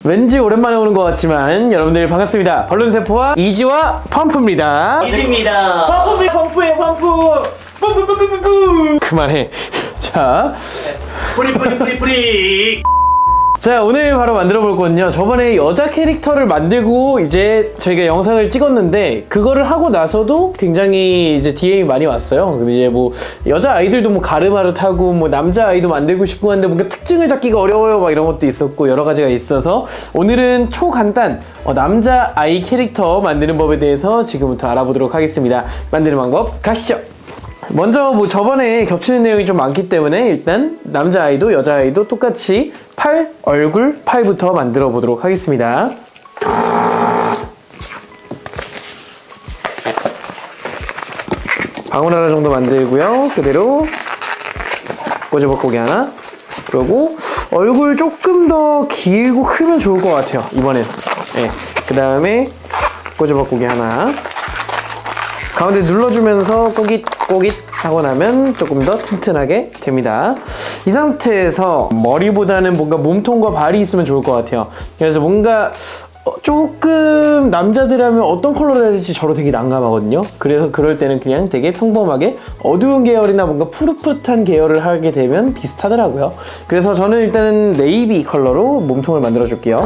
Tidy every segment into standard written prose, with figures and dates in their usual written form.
왠지 오랜만에 오는 것 같지만 여러분들 반갑습니다. 벌룬세포와 이지와 펌프입니다. 이지입니다. 펌프의 펌프. 펌프. 그만해. 자, 뿌리. 자, 오늘 바로 만들어 볼 거는요, 저번에 여자 캐릭터를 만들고 이제 저희가 영상을 찍었는데 그거를 하고 나서도 굉장히 이제 DM이 많이 왔어요. 근데 이제 뭐 여자 아이들도 뭐 가르마를 타고 뭐 남자 아이도 만들고 싶고 한데 뭔가 특징을 잡기가 어려워요 막 이런 것도 있었고 여러 가지가 있어서 오늘은 초간단 남자 아이 캐릭터 만드는 법에 대해서 지금부터 알아보도록 하겠습니다. 만드는 방법 가시죠. 먼저 뭐 저번에 겹치는 내용이 좀 많기 때문에 일단 남자아이도 여자아이도 똑같이 팔, 얼굴, 팔부터 만들어 보도록 하겠습니다. 방울 하나 정도 만들고요. 그대로 꼬집어보기 하나. 그리고 얼굴 조금 더 길고 크면 좋을 것 같아요, 이번엔. 네. 그 다음에 꼬집어보기 하나. 가운데 눌러주면서 꼬깃 하고 나면 조금 더 튼튼하게 됩니다. 이 상태에서 머리보다는 뭔가 몸통과 발이 있으면 좋을 것 같아요. 그래서 뭔가 조금 남자들 하면 어떤 컬러를 해야 될지 저로 되게 난감하거든요. 그래서 그럴 때는 그냥 되게 평범하게 어두운 계열이나 뭔가 푸릇푸릇한 계열을 하게 되면 비슷하더라고요. 그래서 저는 일단은 네이비 컬러로 몸통을 만들어 줄게요.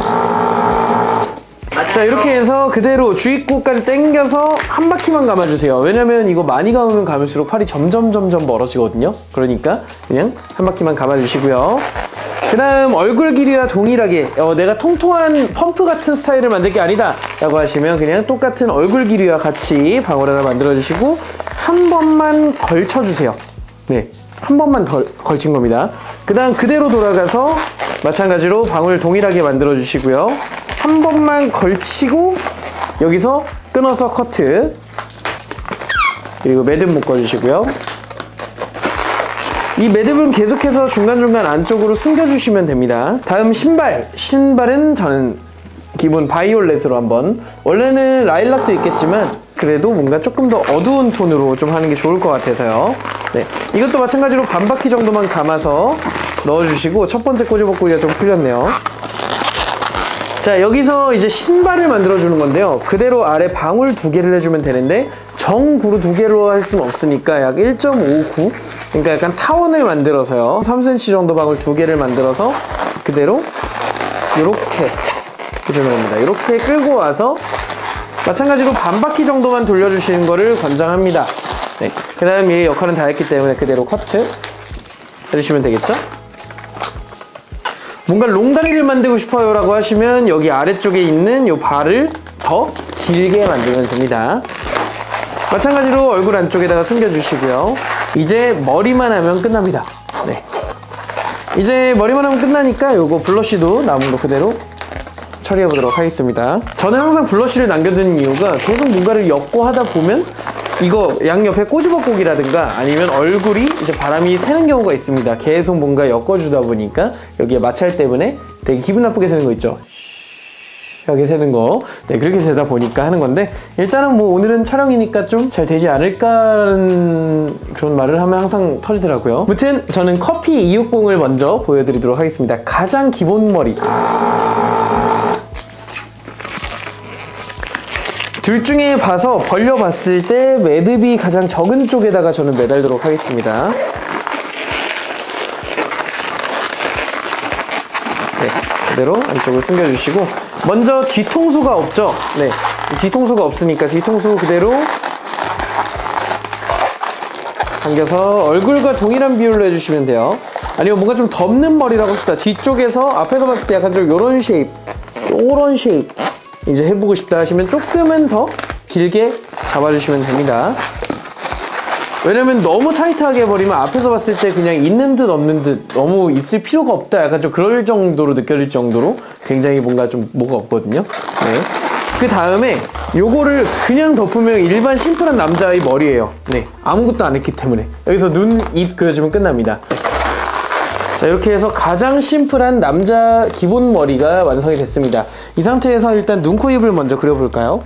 자, 이렇게 해서 그대로 주입구까지 당겨서 한 바퀴만 감아주세요. 왜냐면 이거 많이 감으면 감을수록 팔이 점점 멀어지거든요. 그러니까 그냥 한 바퀴만 감아주시고요. 그 다음 얼굴 길이와 동일하게 내가 통통한 펌프 같은 스타일을 만들 게 아니다 라고 하시면 그냥 똑같은 얼굴 길이와 같이 방울 하나 만들어 주시고 한 번만 걸쳐주세요. 네, 한 번만 더 걸친 겁니다. 그 다음 그대로 돌아가서 마찬가지로 방울 동일하게 만들어 주시고요. 한 번만 걸치고 여기서 끊어서 커트. 그리고 매듭 묶어주시고요. 이 매듭은 계속해서 중간중간 안쪽으로 숨겨주시면 됩니다. 다음 신발은 저는 기본 바이올렛으로 한번, 원래는 라일락도 있겠지만 그래도 뭔가 조금 더 어두운 톤으로 좀 하는 게 좋을 것 같아서요. 네, 이것도 마찬가지로 반 바퀴 정도만 감아서 넣어주시고 첫 번째 꼬집어꾸기가 좀 풀렸네요. 자, 여기서 이제 신발을 만들어주는 건데요. 그대로 아래 방울 2개를 해주면 되는데 정구로 2개로 할 수는 없으니까 약 1.59, 그러니까 약간 타원을 만들어서요. 3cm 정도 방울 2개를 만들어서 그대로 이렇게 해주면 됩니다. 이렇게 끌고 와서 마찬가지로 반 바퀴 정도만 돌려주시는 거를 권장합니다. 네, 그 다음 얘 역할은 다 했기 때문에 그대로 커트 해주시면 되겠죠? 뭔가 롱다리를 만들고 싶어요 라고 하시면 여기 아래쪽에 있는 이 발을 더 길게 만들면 됩니다. 마찬가지로 얼굴 안쪽에다가 숨겨주시고요. 이제 머리만 하면 끝납니다. 네, 이제 머리만 하면 끝나니까 요거 블러쉬도 남은 거 그대로 처리해 보도록 하겠습니다. 저는 항상 블러쉬를 남겨두는 이유가 계속 뭔가를 엮고 하다 보면 이거 양옆에 꼬집어꾸기라든가 아니면 얼굴이 이제 바람이 새는 경우가 있습니다. 계속 뭔가 엮어주다 보니까 여기에 마찰 때문에 되게 기분 나쁘게 새는 거 있죠? 하게 새는 거. 네, 그렇게 되다 보니까 하는 건데 일단은 뭐 오늘은 촬영이니까 좀 잘 되지 않을까라는 그런 말을 하면 항상 터지더라고요. 아무튼 저는 커피 260을 먼저 보여드리도록 하겠습니다. 가장 기본 머리. 둘 중에 봐서 벌려봤을 때 매듭이 가장 적은 쪽에다가 저는 매달도록 하겠습니다. 네, 그대로 안쪽을 숨겨주시고 먼저 뒤통수가 없죠? 네, 뒤통수가 없으니까 뒤통수 그대로 당겨서 얼굴과 동일한 비율로 해주시면 돼요. 아니면 뭔가 좀 덮는 머리라고 싶다. 뒤쪽에서 앞에서 봤을 때 약간 좀 요런 쉐입, 요런 쉐입 이제 해보고 싶다 하시면 조금은 더 길게 잡아주시면 됩니다. 왜냐면 너무 타이트하게 해버리면 앞에서 봤을 때 그냥 있는 듯 없는 듯 너무 있을 필요가 없다 약간 좀 그럴 정도로 느껴질 정도로 굉장히 뭔가 좀 뭐가 없거든요. 네. 그 다음에 요거를 그냥 덮으면 일반 심플한 남자의 머리예요. 네, 아무것도 안 했기 때문에 여기서 눈, 입 그려주면 끝납니다. 네. 자, 이렇게 해서 가장 심플한 남자 기본 머리가 완성이 됐습니다. 이 상태에서 일단 눈, 코, 입을 먼저 그려볼까요?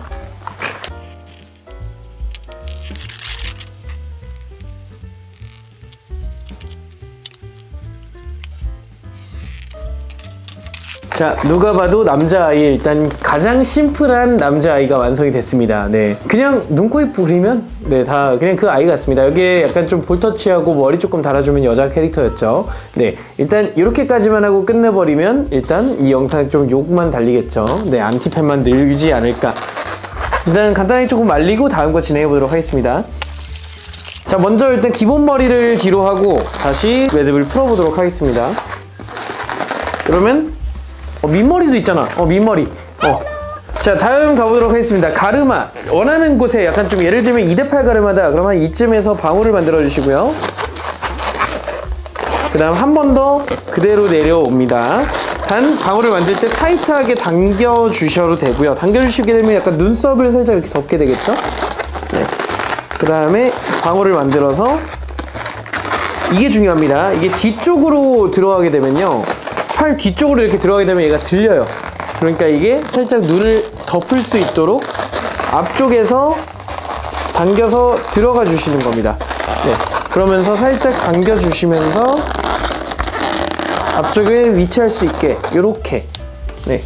자, 누가 봐도 남자아이, 일단 가장 심플한 남자아이가 완성이 됐습니다. 네, 그냥 눈, 코, 입 그리면 네, 다 그냥 그 아이 같습니다. 여기에 약간 좀 볼터치하고 머리 조금 달아주면 여자 캐릭터였죠. 네, 일단 이렇게까지만 하고 끝내버리면 일단 이 영상 좀 욕만 달리겠죠. 네, 안티팬만 늘지 않을까. 일단 간단하게 조금 말리고 다음 거 진행해 보도록 하겠습니다. 자, 먼저 일단 기본 머리를 뒤로 하고 다시 매듭을 풀어보도록 하겠습니다. 그러면 밑머리도 있잖아. 밑머리. 자, 다음 가보도록 하겠습니다. 가르마. 원하는 곳에 약간 좀 예를 들면 2대8 가르마다. 그러면 이쯤에서 방울을 만들어 주시고요. 그 다음 한 번 더 그대로 내려옵니다. 단 방울을 만들 때 타이트하게 당겨 주셔도 되고요. 당겨 주시게 되면 약간 눈썹을 살짝 이렇게 덮게 되겠죠. 네. 그 다음에 방울을 만들어서 이게 중요합니다. 이게 뒤쪽으로 들어가게 되면요, 팔 뒤쪽으로 이렇게 들어가게 되면 얘가 들려요. 그러니까 이게 살짝 눈을 덮을 수 있도록 앞쪽에서 당겨서 들어가 주시는 겁니다. 네, 그러면서 살짝 당겨 주시면서 앞쪽에 위치할 수 있게 요렇게, 네,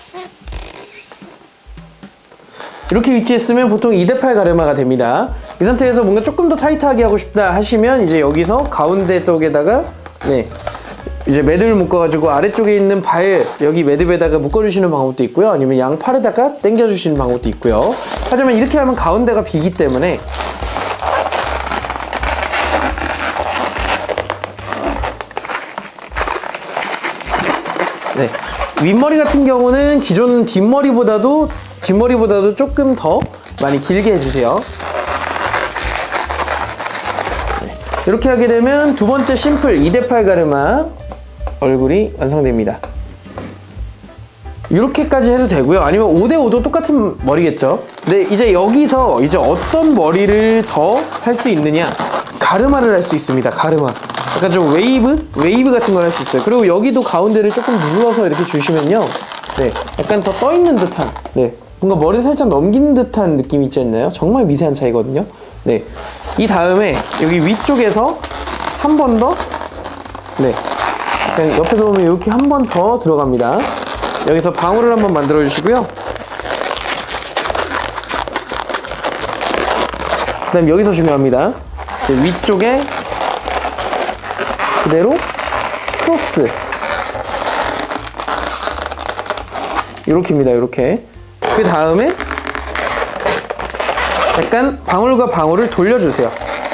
이렇게 위치했으면 보통 2대8 가르마가 됩니다. 이 상태에서 뭔가 조금 더 타이트하게 하고 싶다 하시면 이제 여기서 가운데 쪽에다가 네, 이제 매듭을 묶어가지고 아래쪽에 있는 발 여기 매듭에다가 묶어주시는 방법도 있고요. 아니면 양팔에다가 당겨주시는 방법도 있고요. 하지만 이렇게 하면 가운데가 비기 때문에 네, 윗머리 같은 경우는 기존 뒷머리보다도 조금 더 많이 길게 해주세요. 네, 이렇게 하게 되면 두 번째 심플 2대8 가르마 얼굴이 완성됩니다. 이렇게까지 해도 되고요. 아니면 5대5도 똑같은 머리겠죠. 근데 이제 여기서 이제 어떤 머리를 더 할 수 있느냐, 가르마를 할 수 있습니다. 가르마. 약간 좀 웨이브 같은 걸 할 수 있어요. 그리고 여기도 가운데를 조금 눌러서 이렇게 주시면요, 네, 약간 더 떠 있는 듯한, 네, 뭔가 머리를 살짝 넘기는 듯한 느낌이 있지 않나요? 정말 미세한 차이거든요. 네, 이 다음에 여기 위쪽에서 한 번 더, 네, 그냥 옆에서 보면 이렇게 한 번 더 들어갑니다. 여기서 방울을 한번 만들어 주시고요. 그 다음 여기서 중요합니다. 위쪽에 그대로 크로스, 이렇게입니다. 이렇게. 그 다음에 약간 방울과 방울을 돌려주세요.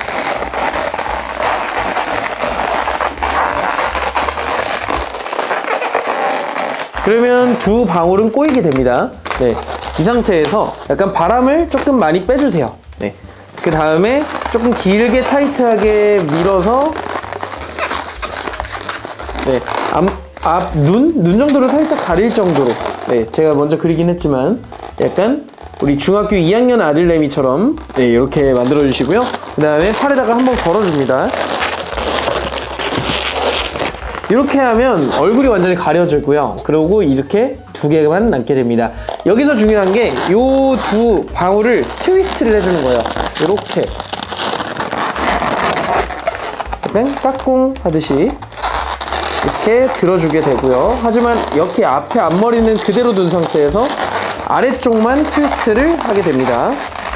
그러면 두 방울은 꼬이게 됩니다. 네, 이 상태에서 약간 바람을 조금 많이 빼주세요. 네, 그 다음에 조금 길게 타이트하게 밀어서 네, 눈 정도로 살짝 가릴 정도로, 네, 제가 먼저 그리긴 했지만 약간 우리 중학교 2학년 아들내미처럼 네, 이렇게 만들어 주시고요. 그 다음에 팔에다가 한번 걸어줍니다. 이렇게 하면 얼굴이 완전히 가려지고요. 그리고 이렇게 두 개만 남게 됩니다. 여기서 중요한 게 이 두 방울을 트위스트를 해주는 거예요. 이렇게 약간 까꿍 하듯이 이렇게 들어주게 되고요. 하지만 여기 앞에 앞머리는 그대로 둔 상태에서 아래쪽만 트위스트를 하게 됩니다.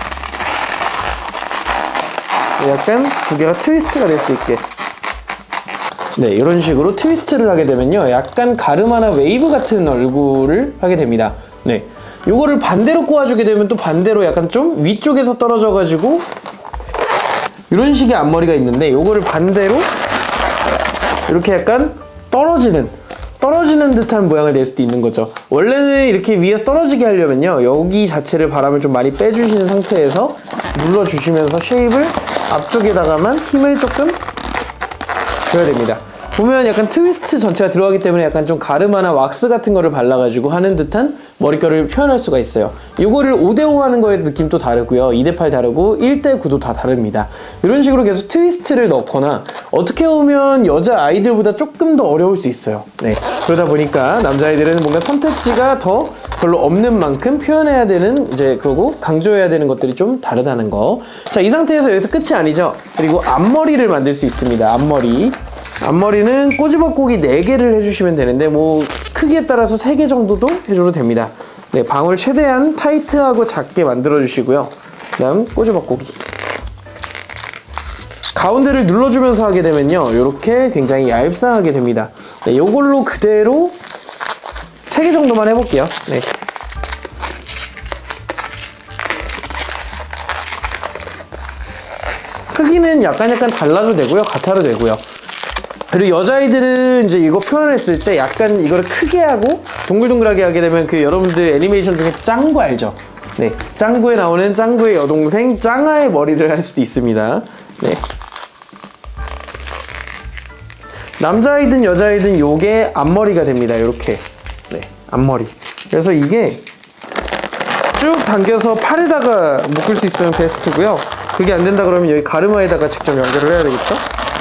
약간 두 개가 트위스트가 될 수 있게, 네, 이런 식으로 트위스트를 하게 되면요, 약간 가르마나 웨이브 같은 얼굴을 하게 됩니다. 네, 요거를 반대로 꼬아주게 되면 또 반대로 약간 좀 위쪽에서 떨어져 가지고 이런 식의 앞머리가 있는데, 요거를 반대로 이렇게 약간 떨어지는 듯한 모양을 낼 수도 있는 거죠. 원래는 이렇게 위에서 떨어지게 하려면요, 여기 자체를 바람을 좀 많이 빼주시는 상태에서 눌러주시면서 쉐입을 앞쪽에다가만 힘을 조금 줘야 됩니다. 보면 약간 트위스트 전체가 들어가기 때문에 약간 좀 가르마나 왁스 같은 거를 발라가지고 하는 듯한 머릿결을 표현할 수가 있어요. 요거를 5대5 하는 거의 느낌도 다르고요, 2대8 다르고 1대9도 다 다릅니다. 이런 식으로 계속 트위스트를 넣거나, 어떻게 보면 여자 아이들보다 조금 더 어려울 수 있어요. 네, 그러다 보니까 남자아이들은 뭔가 선택지가 더 별로 없는 만큼 표현해야 되는, 이제 그러고 강조해야 되는 것들이 좀 다르다는 거. 자, 이 상태에서 여기서 끝이 아니죠. 그리고 앞머리를 만들 수 있습니다. 앞머리. 앞머리는 꼬집어꼬기 4개를 해주시면 되는데 뭐 크기에 따라서 3개 정도도 해줘도 됩니다. 네, 방울 최대한 타이트하고 작게 만들어 주시고요. 그다음 꼬집어꼬기. 가운데를 눌러주면서 하게 되면요, 이렇게 굉장히 얄쌍하게 됩니다. 네, 이걸로 그대로 3개 정도만 해볼게요. 네. 크기는 약간 달라도 되고요, 같아도 되고요. 그리고 여자아이들은 이제 이거 표현했을 때 약간 이거를 크게 하고 동글동글하게 하게 되면 그 여러분들 애니메이션 중에 짱구 알죠? 네, 짱구에 나오는 짱구의 여동생 짱아의 머리를 할 수도 있습니다. 네. 남자아이든 여자아이든 요게 앞머리가 됩니다. 이렇게. 네, 앞머리. 그래서 이게 쭉 당겨서 팔에다가 묶을 수 있으면 베스트고요. 그게 안 된다 그러면 여기 가르마에다가 직접 연결을 해야 되겠죠?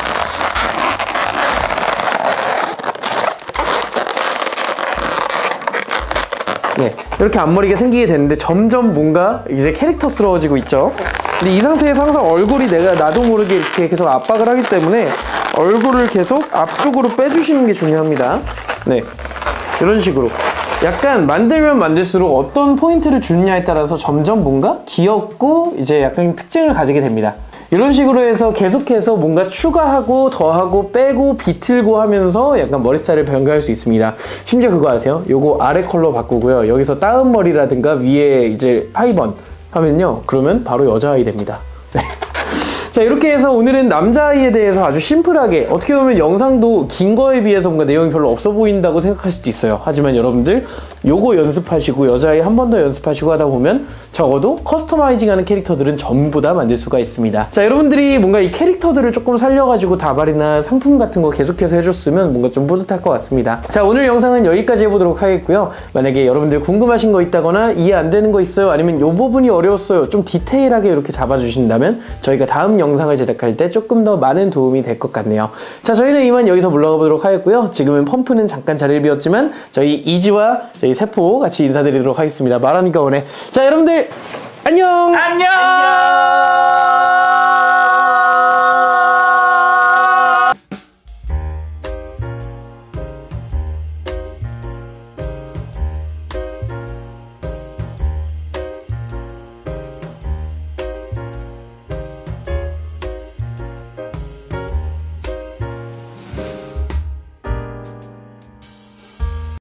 네, 이렇게 앞머리가 생기게 됐는데 점점 뭔가 이제 캐릭터스러워지고 있죠. 근데 이 상태에서 항상 얼굴이 나도 모르게 이렇게 계속 압박을 하기 때문에 얼굴을 계속 앞쪽으로 빼주시는 게 중요합니다. 네, 이런 식으로 약간 만들면 만들수록 어떤 포인트를 주느냐에 따라서 점점 뭔가 귀엽고 이제 약간 특징을 가지게 됩니다. 이런 식으로 해서 계속해서 뭔가 추가하고 더하고 빼고 비틀고 하면서 약간 머리 스타일을 변경할 수 있습니다. 심지어 그거 아세요? 요거 아래 컬러 바꾸고요, 여기서 다운 머리라든가 위에 이제 하이번 하면요, 그러면 바로 여자아이 됩니다. 네. 자, 이렇게 해서 오늘은 남자아이에 대해서 아주 심플하게, 어떻게 보면 영상도 긴 거에 비해서 뭔가 내용이 별로 없어 보인다고 생각할 수도 있어요. 하지만 여러분들 요거 연습하시고 여자아이 한 번 더 연습하시고 하다 보면 적어도 커스터마이징하는 캐릭터들은 전부 다 만들 수가 있습니다. 자, 여러분들이 뭔가 이 캐릭터들을 조금 살려가지고 다발이나 상품 같은 거 계속해서 해줬으면 뭔가 좀 뿌듯할 것 같습니다. 자, 오늘 영상은 여기까지 해보도록 하겠고요. 만약에 여러분들 궁금하신 거 있다거나 이해 안 되는 거 있어요, 아니면 요 부분이 어려웠어요, 좀 디테일하게 이렇게 잡아주신다면 저희가 다음 영상을 제작할 때 조금 더 많은 도움이 될 것 같네요. 자, 저희는 이만 여기서 물러가 보도록 하겠고요. 지금은 펌프는 잠깐 자리를 비웠지만 저희 이지와 저희 세포 같이 인사드리도록 하겠습니다. 말하니까 오네. 자, 여러분들 안녕! 안녕!